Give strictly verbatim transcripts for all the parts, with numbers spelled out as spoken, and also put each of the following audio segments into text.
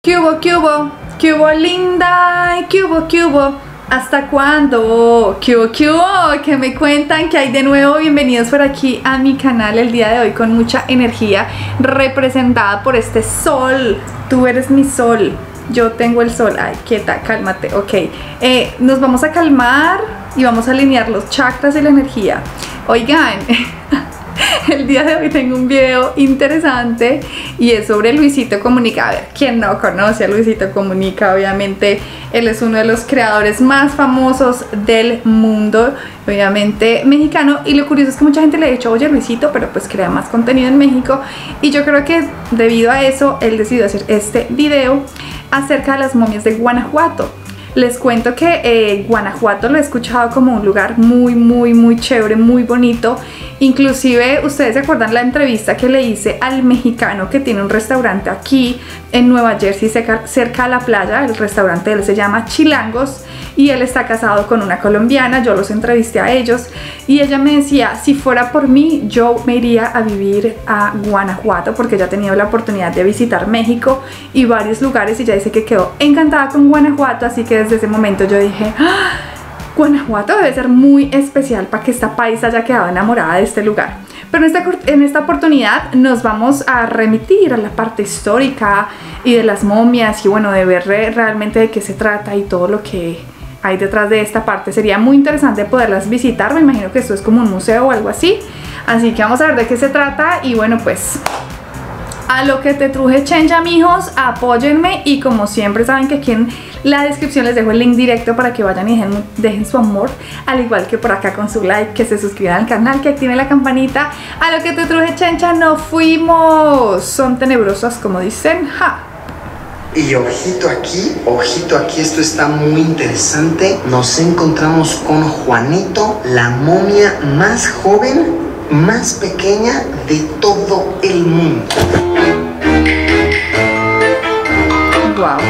¿Qué hubo, qué hubo? ¿Qué hubo, linda? ¿Qué hubo, qué hubo? ¿Hasta cuándo? ¿Qué hubo, qué hubo? ¿Qué me cuentan? ¿Qué hay de nuevo? Bienvenidos por aquí a mi canal el día de hoy con mucha energía representada por este sol. Tú eres mi sol. Yo tengo el sol. Ay, quieta, cálmate. Ok. Eh, nos vamos a calmar y vamos a alinear los chakras y la energía. Oigan, el día de hoy tengo un video interesante y es sobre Luisito Comunica. A ver, ¿quién no conoce a Luisito Comunica? Obviamente él es uno de los creadores más famosos del mundo, obviamente mexicano, y lo curioso es que mucha gente le ha dicho, oye Luisito, pero pues crea más contenido en México, y yo creo que debido a eso él decidió hacer este video acerca de las momias de Guanajuato. Les cuento que eh, Guanajuato lo he escuchado como un lugar muy, muy, muy chévere, muy bonito. Inclusive, ustedes se acuerdan la entrevista que le hice al mexicano que tiene un restaurante aquí en Nueva Jersey, cerca, cerca a la playa. El restaurante de él se llama Chilangos y él está casado con una colombiana. Yo los entrevisté a ellos y ella me decía, si fuera por mí, yo me iría a vivir a Guanajuato porque ella ha tenido la oportunidad de visitar México y varios lugares y ella dice que quedó encantada con Guanajuato, así que desde ese momento yo dije, ¡ah! Guanajuato debe ser muy especial para que esta paisa haya quedado enamorada de este lugar. Pero en esta, en esta oportunidad nos vamos a remitir a la parte histórica y de las momias y bueno, de ver realmente de qué se trata y todo lo que hay detrás de esta parte. Sería muy interesante poderlas visitar, me imagino que esto es como un museo o algo así. Así que vamos a ver de qué se trata y bueno, pues a lo que te truje chencha, mijos, apóyenme y como siempre saben que aquí en la descripción les dejo el link directo para que vayan y dejen, dejen su amor, al igual que por acá con su like, que se suscriban al canal, que activen la campanita. A lo que te truje chencha, no fuimos, son tenebrosas como dicen, ja. Y ojito aquí, ojito aquí, esto está muy interesante. Nos encontramos con Juanito, la momia más joven, más pequeña de todo el mundo. Wow.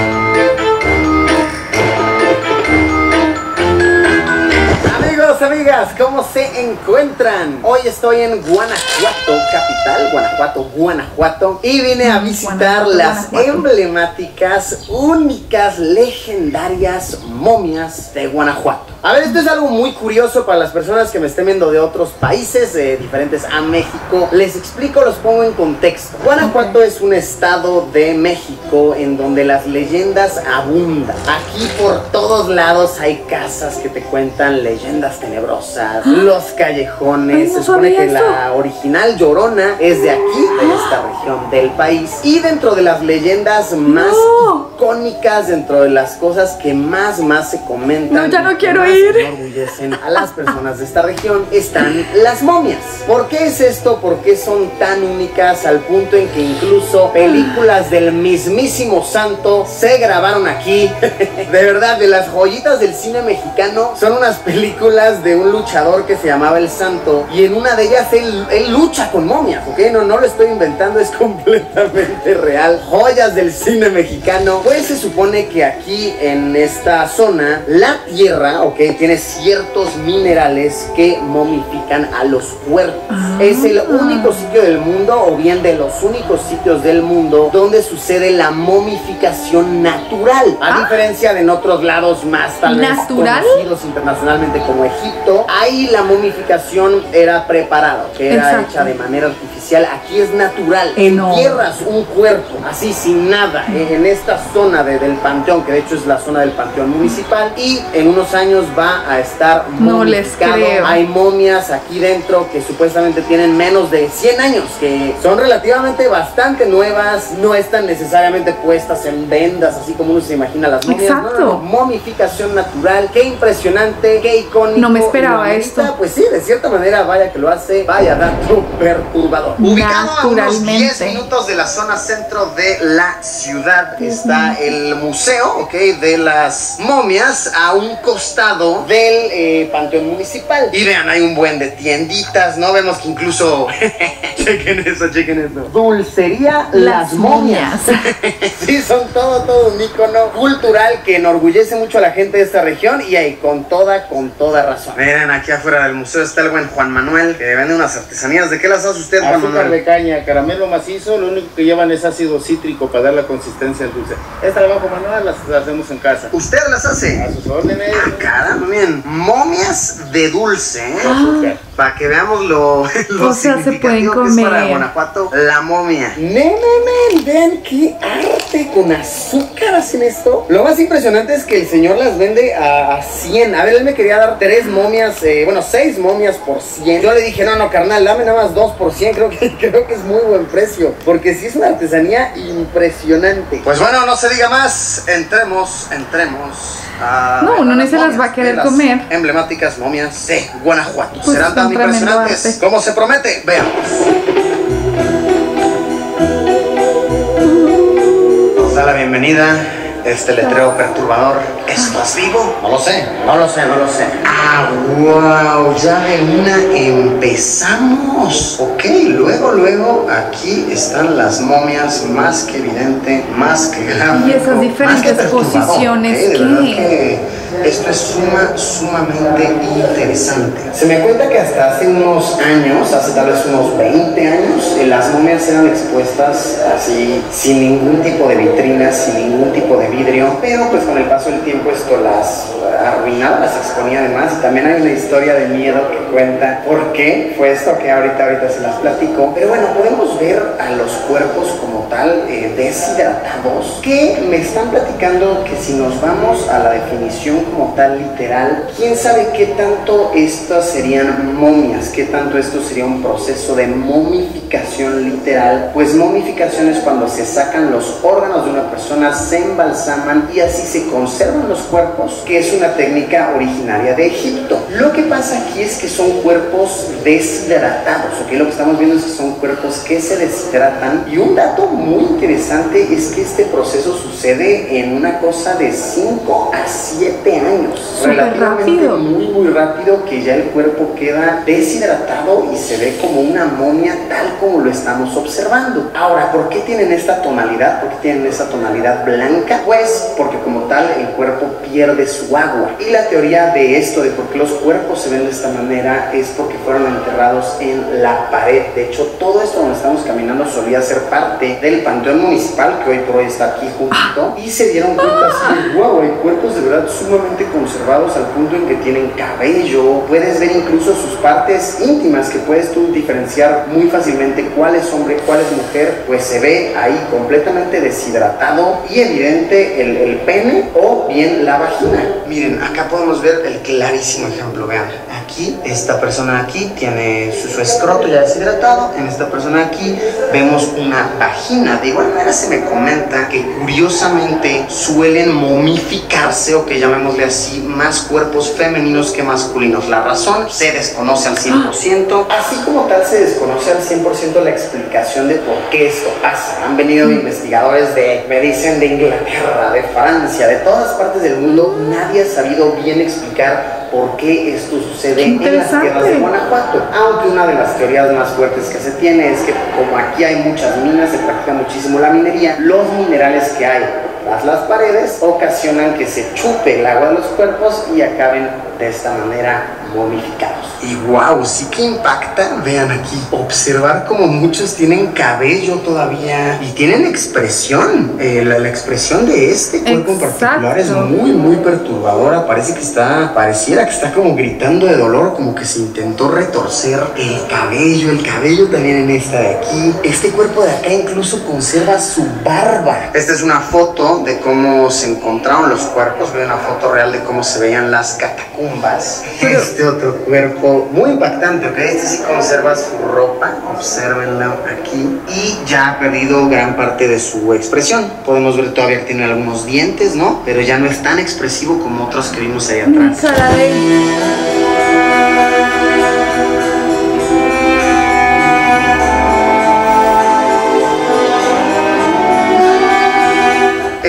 Amigos, amigas, ¿cómo se encuentran? Hoy estoy en Guanajuato, capital, Guanajuato, Guanajuato, y vine a visitar Guanajuato, las Guanajuato. emblemáticas, únicas, legendarias momias de Guanajuato. A ver, esto es algo muy curioso para las personas que me estén viendo de otros países eh, diferentes a México. Les explico, los pongo en contexto. Guanajuato okay. es un estado de México en donde las leyendas abundan. Aquí por todos lados hay casas que te cuentan leyendas tenebrosas, los callejones. Ay, no Se supone que eso. la original Llorona es de aquí, de esta región del país. Y dentro de las leyendas más no. icónicas, dentro de las cosas que más, más se comentan. No, ya no quiero ir. Enorgullecen a las personas de esta región están las momias. ¿Por qué es esto? ¿Por qué son tan únicas al punto en que incluso películas del mismísimo santo se grabaron aquí? De verdad, de las joyitas del cine mexicano son unas películas de un luchador que se llamaba El Santo y en una de ellas él, él lucha con momias, ¿ok? No, no lo estoy inventando, es completamente real. Joyas del cine mexicano. Pues se supone que aquí en esta zona la tierra, ¿ok? Que tiene ciertos minerales que momifican a los cuerpos. Ah. Es el único sitio del mundo, o bien de los únicos sitios del mundo, donde sucede la momificación natural. A ah. diferencia de en otros lados más tal vez ¿Natural? conocidos internacionalmente como Egipto, ahí la momificación era preparada, que era Exacto. hecha de manera artificial. Aquí es natural. Entierras no. un cuerpo así sin nada en esta zona de, del panteón, que de hecho es la zona del panteón municipal, y en unos años va a estar no les creo. Hay momias aquí dentro que supuestamente tienen menos de cien años, que son relativamente bastante nuevas, no están necesariamente puestas en vendas así como uno se imagina las momias. Exacto. No, no, no. Momificación natural, qué impresionante, qué icónico. No me esperaba esto. Pues sí, de cierta manera, vaya que lo hace, vaya dato perturbador. Ubicado a unos diez minutos de la zona centro de la ciudad está el museo, ok, de las momias. A un costado lado del eh, Panteón Municipal. Y vean, hay un buen de tienditas, ¿no? Vemos que incluso... chequen eso, chequen eso. Dulcería Las, Las Momias. Sí, son todo, todo un ícono cultural que enorgullece mucho a la gente de esta región y ahí con toda, con toda razón. Miren, aquí afuera del museo está el buen Juan Manuel, que vende unas artesanías. ¿De qué las hace usted, Juan Manuel? Azúcar de caña, caramelo macizo, lo único que llevan es ácido cítrico para dar la consistencia al dulce. Esta la bajo manual las, las hacemos en casa. ¿Usted las hace? A sus órdenes. Ah, caramba, miren, momias de dulce, ¿eh? Ah. Para que veamos lo, lo O sea, se pueden significativo que es para comer. Guanajuato, la momia. Nene, men, vean qué arte, con azúcar hacen esto. Lo más impresionante es que el señor las vende a, a cien. A ver, él me quería dar tres momias, eh, bueno, seis momias por cien. Yo le dije, no, no, carnal, dame nada más dos por cien. Creo que, creo que es muy buen precio, porque sí es una artesanía impresionante. Pues bueno, no se diga más, entremos, entremos. A No, uno a ni las se las momias va a querer de las comer. Emblemáticas momias de Guanajuato. Pues Serán tan son tremendo impresionantes arte. como se promete. Veamos. Nos da la bienvenida este letrero perturbador. ¿Estás vivo? No lo sé, no lo sé, no lo sé. Ah, wow, ya de una empezamos. Ok, luego, luego, aquí están las momias, más que evidente, más que grave. Y esas diferentes posiciones, ¿eh? De verdad ¿qué? que esto es suma, sumamente interesante. Se me cuenta que hasta hace unos años, hace tal vez unos veinte años, eh, las momias eran expuestas así, sin ningún tipo de vitrinas, sin ningún tipo de vidrio, pero pues con el paso del tiempo esto las arruinaba, las exponía además. Y también hay una historia de miedo que cuenta por qué fue esto, que ahorita, ahorita se las platico. Pero bueno, podemos ver a los cuerpos como tal, eh, deshidratados, que me están platicando que si nos vamos a la definición como tal literal, quién sabe qué tanto estas serían momias, qué tanto esto sería un proceso de momificación literal. Pues momificación es cuando se sacan los órganos de una persona, se embalsaman y así se conservan los cuerpos, que es una técnica originaria de Egipto. Lo que pasa aquí es que son cuerpos deshidratados, ¿ok? Lo que estamos viendo es que son cuerpos que se deshidratan. Y un dato muy interesante es que este proceso sucede en una cosa de cinco a siete años. Súper Relativamente rápido. muy, muy rápido, que ya el cuerpo queda deshidratado y se ve como una momia tal como lo estamos observando. Ahora, ¿por qué tienen esta tonalidad? ¿Por qué tienen esta tonalidad blanca? Pues porque como tal el cuerpo pierde su agua. Y la teoría de esto, de por qué los cuerpos se ven de esta manera, es porque fueron enterrados en la pared. De hecho, todo esto donde estamos caminando solía ser parte del Panteón Municipal, que hoy por hoy está aquí juntito, y se dieron cuenta así de, wow, hay cuerpos de verdad sumamente conservados al punto en que tienen cabello. Puedes ver incluso sus partes íntimas, que puedes tú diferenciar muy fácilmente cuál es hombre, cuál es mujer. Pues se ve ahí completamente deshidratado y evidente el, el pene o bien la vagina. Miren, acá podemos ver el clarísimo ejemplo. Vean, aquí esta persona aquí tiene su, su escroto ya deshidratado. En esta persona aquí vemos una vagina. De igual manera se me comenta que curiosamente suelen momificarse, o que llamémosle así, más cuerpos femeninos que masculinos. La razón se desconoce al cien por ciento, así como tal se desconoce al cien por ciento la explicación de por qué esto pasa. Han venido investigadores de, me dicen, de Inglaterra, de Francia, de todas partes del mundo. Nadie ha sabido bien explicar por qué esto sucede en las tierras de Guanajuato. Aunque una de las teorías más fuertes que se tiene es que como aquí hay muchas minas, se practica muchísimo la minería, los minerales que hay tras las paredes ocasionan que se chupe el agua de los cuerpos y acaben de esta manera momificados. Y wow, sí que impacta. Vean aquí, observar como muchos tienen cabello todavía y tienen expresión. Eh, la, la expresión de este cuerpo en particular es muy, muy perturbadora. Parece que está, pareciera que está como gritando de dolor, como que se intentó retorcer el cabello. El cabello también en esta de aquí. Este cuerpo de acá incluso conserva su barba. Esta es una foto de cómo se encontraron los cuerpos. Vean una foto real de cómo se veían las catacumbas. Pero este otro cuerpo muy impactante, ¿ok? Este sí conserva su ropa, obsérvenlo aquí, y ya ha perdido gran parte de su expresión. Podemos ver todavía que tiene algunos dientes, ¿no? Pero ya no es tan expresivo como otros que vimos ahí atrás. Cara de... Esta de aquí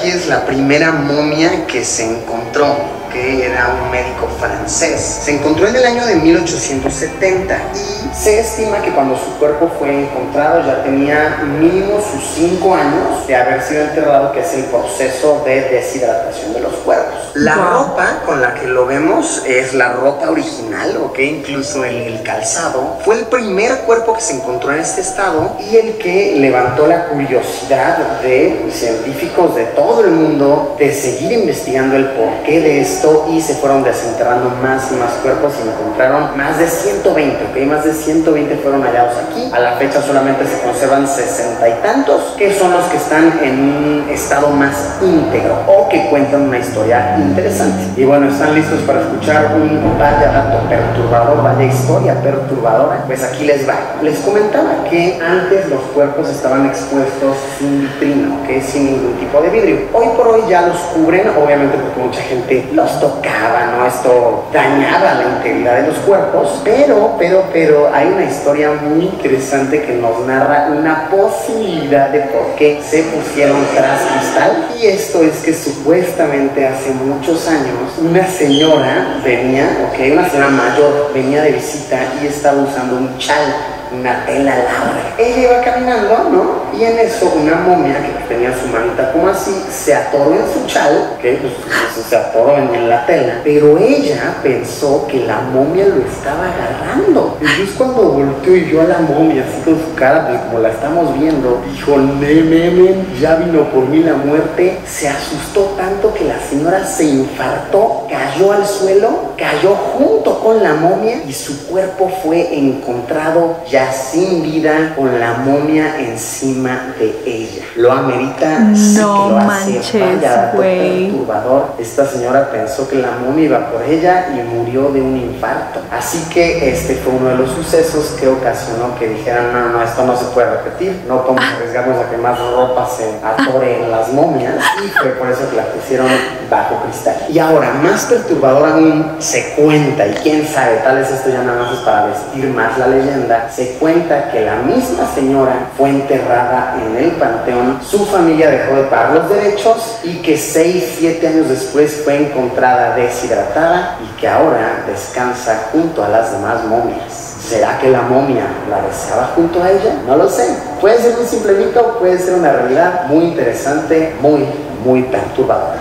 aquí es la primera momia que se encontró, que era un médico francés. Se encontró en el año de mil ochocientos setenta y se estima que cuando su cuerpo fue encontrado ya tenía mínimo sus cinco años de haber sido enterrado, que es el proceso de deshidratación de los cuerpos. La wow. ropa con la que lo vemos es la ropa original, ¿ok? Incluso el, el calzado. Fue el primer cuerpo que se encontró en este estado y el que levantó la curiosidad de científicos de todo el mundo de seguir investigando el porqué de esto, y se fueron desenterrando más y más cuerpos y encontraron más de ciento veinte, ¿ok? Más de ciento veinte fueron hallados aquí. A la fecha solamente se conservan sesenta y tantos, que son los que están en un estado más íntegro o que cuentan una historia interesante. Y bueno, ¿están listos para escuchar un vaya dato perturbador, vaya historia perturbadora? Pues aquí les va. Les comentaba que antes los cuerpos estaban expuestos sin vitrina, ¿ok? Sin ningún tipo de vidrio. Hoy por hoy ya los cubren, obviamente porque mucha gente los tocaba, ¿no? Esto dañaba la integridad de los cuerpos, pero, pero, pero hay una historia muy interesante que nos narra una posibilidad de por qué se pusieron tras cristal, y esto es que supuestamente hace muchos años una señora venía, ok, una señora mayor venía de visita y estaba usando un chal, una tela larga. Ella iba caminando, ¿no? Y en eso una momia que tenía su manita como así se atoró en su chal, que pues, pues, se atoró en, en la tela, pero ella pensó que la momia lo estaba agarrando. Entonces cuando volteó y vio a la momia así con su cara, pues como la estamos viendo, dijo, nene, ya vino por mí la muerte. Se asustó tanto que la señora se infartó, cayó al suelo, cayó junto con la momia y su cuerpo fue encontrado ya sin vida, con la momia encima de ella. Lo amerita, no sí que lo manches, hace. Vaya dato güey. perturbador. Esta señora pensó que la momia iba por ella y murió de un infarto. Así que este fue uno de los sucesos que ocasionó que dijeran, no, no, esto no se puede repetir, no podemos arriesgarnos a que más ropa se atore en las momias, y fue por eso que la pusieron bajo cristal. Y ahora, más perturbador aún, se cuenta, y quién sabe, tal vez esto ya nada más es para vestir más la leyenda, se cuenta que la misma señora fue enterrada en el panteón, su familia dejó de pagar los derechos y que seis, siete años después fue encontrada deshidratada y que ahora descansa junto a las demás momias. ¿Será que la momia la deseaba junto a ella? No lo sé. Puede ser un simple mito, puede ser una realidad muy interesante, muy, muy perturbadora.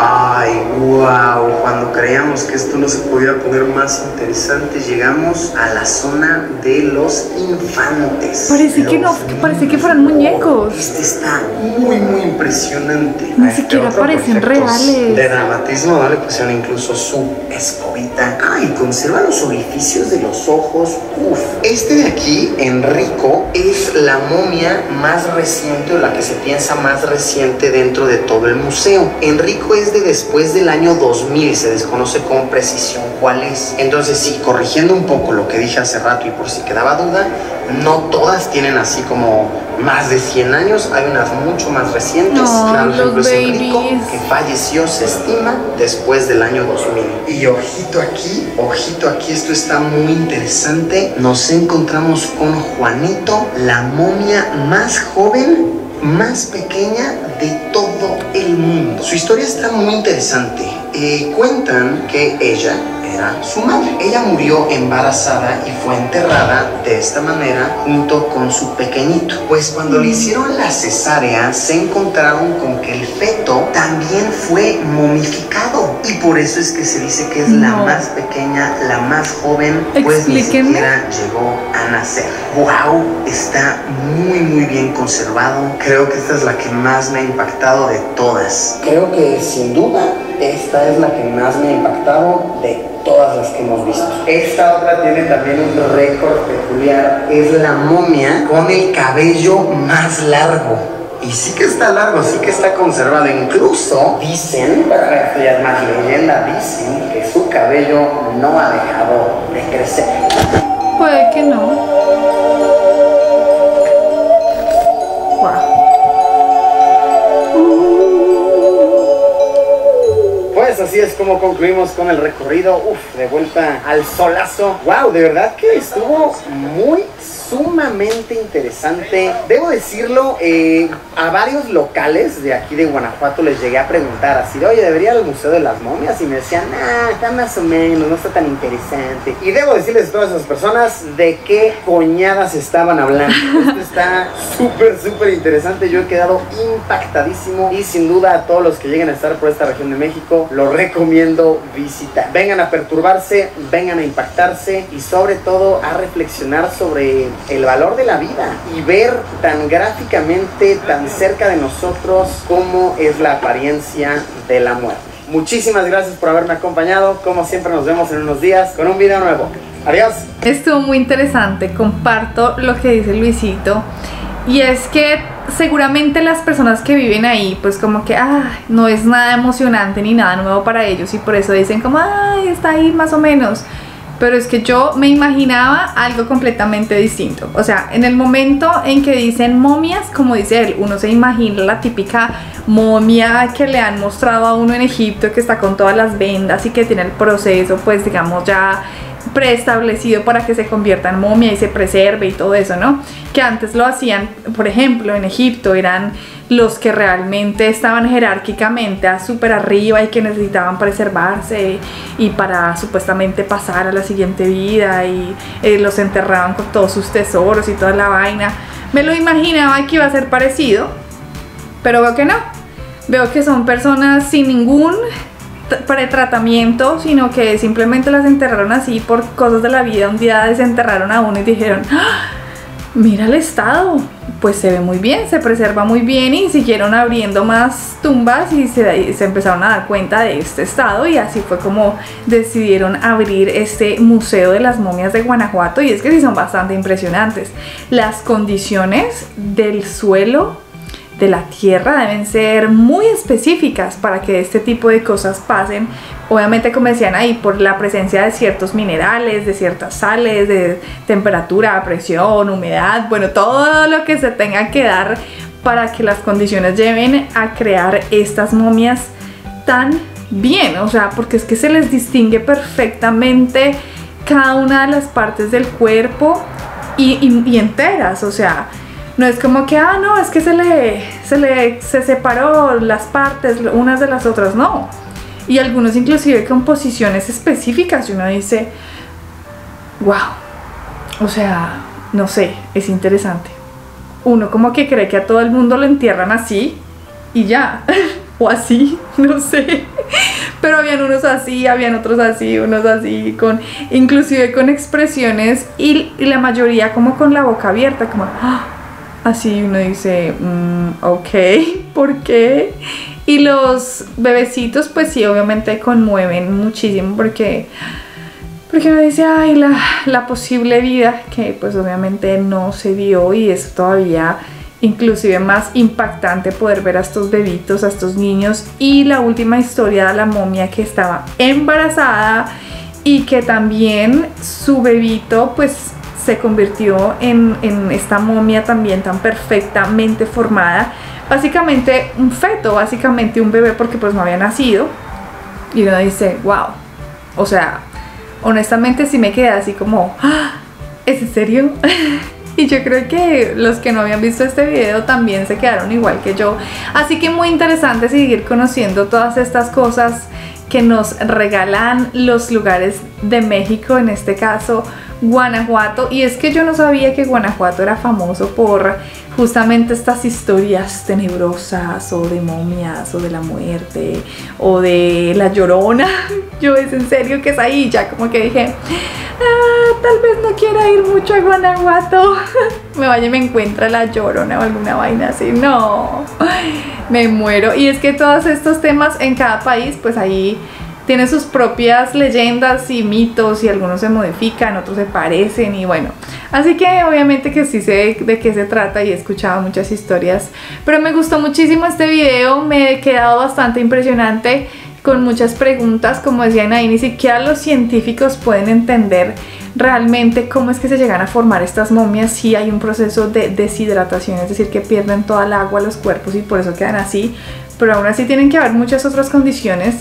Ay, wow, cuando creíamos que esto no se podía poner más interesante, llegamos a la zona de los infantes. Parece que no, que parece que fueran muñecos. Este está muy, muy impresionante. Ni siquiera parecen reales. De dramatismo, ¿no? Le pusieron incluso su escobita. Ay, conserva los orificios de los ojos. Uf. Este de aquí, Enrico, es la momia más reciente, o la que se piensa más reciente dentro de todo el museo. Enrico es de después del año dos mil y se desconoce con precisión cuál es. Entonces sí, corrigiendo un poco lo que dije hace rato y por si quedaba duda, no todas tienen así como más de cien años, hay unas mucho más recientes. No, claro, ejemplo es Enrico, babies. que falleció, se estima, después del año dos mil. Y ojito aquí, ojito aquí, esto está muy interesante. Nos encontramos con Juanito, la momia más joven, más pequeña de todo el mundo. Su historia está muy interesante. Eh, cuentan que ella era su madre. Ella murió embarazada y fue enterrada de esta manera junto con su pequeñito. Pues cuando le hicieron la cesárea se encontraron con que el feto también fue momificado, y por eso es que se dice que es no. la más pequeña, la más joven, pues ni siquiera llegó a nacer. Wow, está muy muy bien conservado. Creo que esta es la que más me ha impactado de todas. Creo que sin duda esta es la que más me ha impactado de todas las que hemos visto. Esta otra tiene también un récord peculiar. Es la momia con el cabello más largo. Y sí que está largo, sí que está conservado. Incluso dicen, pero esto ya es más leyenda, dicen que su cabello no ha dejado de crecer. Puede que no. así es como concluimos con el recorrido. Uf, de vuelta al solazo. Wow, de verdad que estuvo muy sumamente interesante. Debo decirlo, eh, a varios locales de aquí de Guanajuato les llegué a preguntar así de, oye, ¿debería ir al Museo de las Momias? Y me decían, ah, está más o menos, no está tan interesante. Y debo decirles a todas esas personas de qué coñadas estaban hablando. Esto está súper, súper interesante. Yo he quedado impactadísimo y sin duda a todos los que lleguen a estar por esta región de México, lo recomiendo visitar. Vengan a perturbarse, vengan a impactarse y sobre todo a reflexionar sobre el valor de la vida y ver tan gráficamente, tan cerca de nosotros cómo es la apariencia de la muerte. Muchísimas gracias por haberme acompañado. Como siempre nos vemos en unos días con un video nuevo. Adiós. Estuvo muy interesante, comparto lo que dice Luisito. Y es que seguramente las personas que viven ahí, pues como que ah, no es nada emocionante ni nada nuevo para ellos y por eso dicen como, ay, está ahí más o menos. Pero es que yo me imaginaba algo completamente distinto. O sea, en el momento en que dicen momias, como dice él, uno se imagina la típica momia que le han mostrado a uno en Egipto, que está con todas las vendas y que tiene el proceso, pues digamos ya preestablecido para que se convierta en momia y se preserve y todo eso, ¿no? Que antes lo hacían, por ejemplo, en Egipto eran los que realmente estaban jerárquicamente a súper arriba y que necesitaban preservarse y para supuestamente pasar a la siguiente vida y eh, los enterraban con todos sus tesoros y toda la vaina. Me lo imaginaba que iba a ser parecido, pero veo que no. Veo que son personas sin ningún pretratamiento, sino que simplemente las enterraron así por cosas de la vida. Un día desenterraron a uno y dijeron, ¡ah! Mira el estado, pues se ve muy bien, se preserva muy bien, y siguieron abriendo más tumbas y se, se empezaron a dar cuenta de este estado, y así fue como decidieron abrir este Museo de las Momias de Guanajuato. Y es que sí son bastante impresionantes. Las condiciones del suelo, de la tierra, deben ser muy específicas para que este tipo de cosas pasen. Obviamente, como decían ahí, por la presencia de ciertos minerales, de ciertas sales, de temperatura, presión, humedad, bueno, todo lo que se tenga que dar para que las condiciones lleven a crear estas momias tan bien. O sea, porque es que se les distingue perfectamente cada una de las partes del cuerpo y, y, y enteras, o sea, no es como que, ah, no, es que se le, se le se separó las partes unas de las otras, no. Y algunos inclusive con posiciones específicas, y uno dice, wow, o sea, no sé, es interesante. Uno como que cree que a todo el mundo lo entierran así y ya, o así, no sé. Pero habían unos así, habían otros así, unos así, con, inclusive con expresiones, y, y la mayoría como con la boca abierta, como, ¡ah! Así uno dice, mmm, ok, ¿por qué? Y los bebecitos pues sí, obviamente conmueven muchísimo porque, porque uno dice, ay, la, la posible vida que pues obviamente no se vio, y es todavía inclusive más impactante poder ver a estos bebitos, a estos niños. Y la última historia de la momia que estaba embarazada y que también su bebito pues se convirtió en, en esta momia también tan perfectamente formada, básicamente un feto, básicamente un bebé, porque pues no había nacido. Y uno dice, wow, o sea, honestamente sí me quedé así como, ¿ah, ¿es en serio? Y yo creo que los que no habían visto este video también se quedaron igual que yo. Así que muy interesante seguir conociendo todas estas cosas que nos regalan los lugares de México, en este caso Guanajuato. Y es que yo no sabía que Guanajuato era famoso por justamente estas historias tenebrosas, o de momias, o de la muerte, o de la Llorona. Yo, es en serio que es ahí, ya como que dije, ah, tal vez no quiera ir mucho a Guanajuato. Me vaya y me encuentra la Llorona o alguna vaina así, no, me muero. Y es que todos estos temas en cada país, pues ahí tiene sus propias leyendas y mitos, y algunos se modifican, otros se parecen, y bueno, así que obviamente que sí sé de qué se trata y he escuchado muchas historias. Pero me gustó muchísimo este video, me he quedado bastante impresionante, con muchas preguntas. Como decían ahí, ni siquiera los científicos pueden entender realmente cómo es que se llegan a formar estas momias. Sí hay un proceso de deshidratación, es decir, que pierden toda el agua los cuerpos y por eso quedan así, pero aún así tienen que haber muchas otras condiciones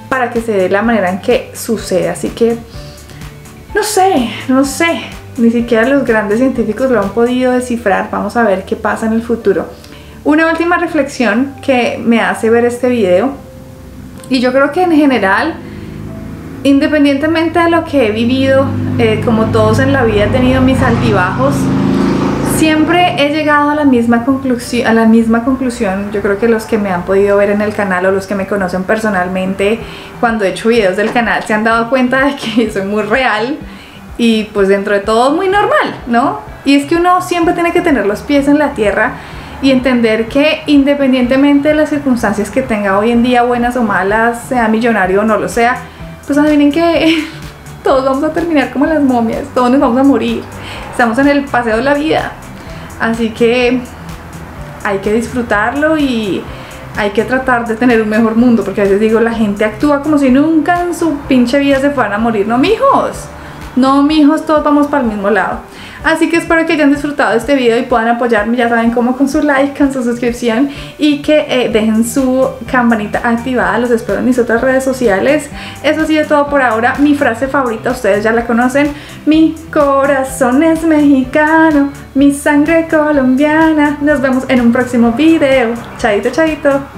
para que se dé la manera en que sucede. Así que no sé, no sé, ni siquiera los grandes científicos lo han podido descifrar. Vamos a ver qué pasa en el futuro. Una última reflexión que me hace ver este video, y yo creo que en general, independientemente de lo que he vivido, eh, como todos en la vida he tenido mis altibajos, siempre he llegado a la misma conclusión, a la misma conclusión. Yo creo que los que me han podido ver en el canal o los que me conocen personalmente cuando he hecho videos del canal se han dado cuenta de que soy muy real y pues dentro de todo muy normal, ¿no? Y es que uno siempre tiene que tener los pies en la tierra y entender que independientemente de las circunstancias que tenga hoy en día, buenas o malas, sea millonario o no lo sea, pues adivinen que todos vamos a terminar como las momias, todos nos vamos a morir, estamos en el paseo de la vida, así que hay que disfrutarlo y hay que tratar de tener un mejor mundo, porque a veces digo, la gente actúa como si nunca en su pinche vida se fueran a morir. No, mijos, no, mijos, todos vamos para el mismo lado. Así que espero que hayan disfrutado de este video y puedan apoyarme, ya saben cómo, con su like, con su suscripción, y que eh, dejen su campanita activada. Los espero en mis otras redes sociales. Eso ha sido todo por ahora. Mi frase favorita, ustedes ya la conocen: mi corazón es mexicano, mi sangre colombiana. Nos vemos en un próximo video. Chaito, chaito.